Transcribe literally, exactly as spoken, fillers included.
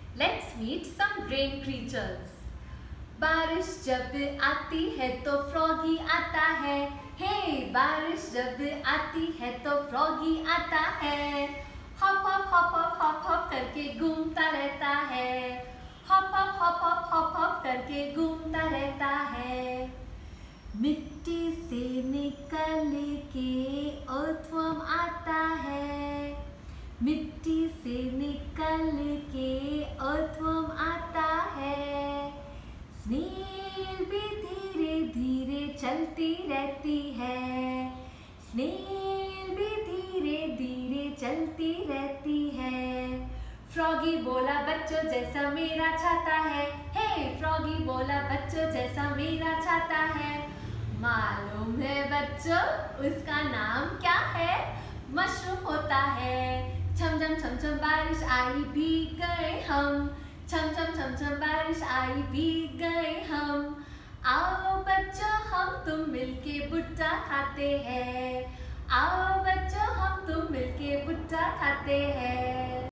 Let's meet some brain creatures. बारिश जब आती है तो फ्रॉगी आता है. हे बारिश जब आती है तो फ्रॉगी आता है. Hop hop hop hop hop hop करके घूमता रहता है. Hop hop hop hop hop hop करके घूमता रहता है. मिट्टी से निकल के अर्थवर्म आता है. मिट्टी से निकल के अर्थवर्म आता है. स्नेल भी धीरे धीरे चलती रहती है. स्नेल भी धीरे धीरे चलती रहती है. फ्रॉगी बोला बच्चों जैसा मेरा छाता है. हे फ्रॉगी बोला बच्चों जैसा मेरा छाता है. मालूम है बच्चों उसका नाम क्या है? मशरूम होता है. छम छम छम छम बारिश आई भीग गए हम. छम छम छम छम बारिश आई भीग गए हम. आओ बच्चों हम तुम मिलके भुट्टा खाते हैं. आओ बच्चों हम तुम मिलके भुट्टा खाते हैं.